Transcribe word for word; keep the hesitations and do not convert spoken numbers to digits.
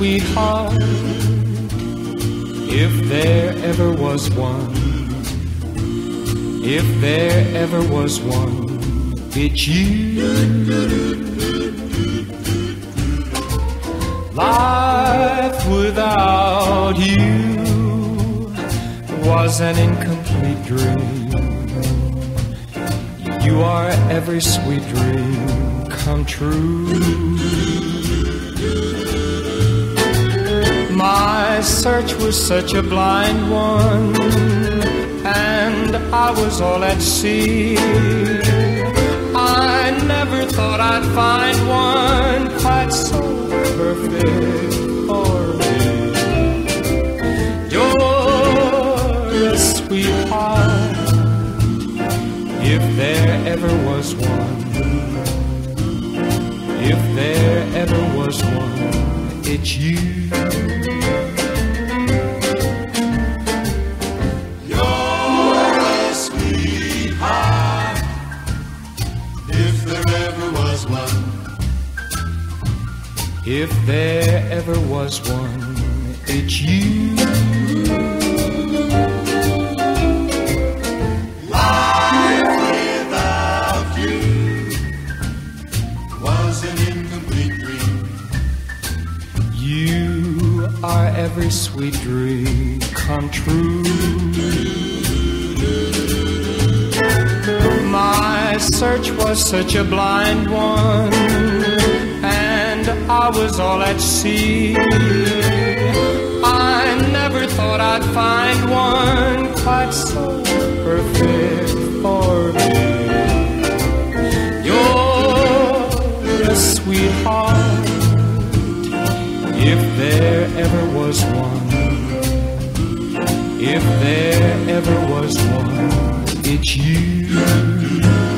sweetheart, if there ever was one, if there ever was one, it's you. Life without you was an incomplete dream. You are every sweet dream come true. My search was such a blind one, and I was all at sea. I never thought I'd find one quite so perfect for me. You're a sweetheart, if there ever was one, if there ever was one, it's you. You're a sweetheart, if there ever was one, if there ever was one, it's you. Our every sweet dream come true. My search was such a blind one, and I was all at sea. I never thought I'd find one quite so perfect for me. You're a sweetheart, if there ever was one, if there ever was one, it's you.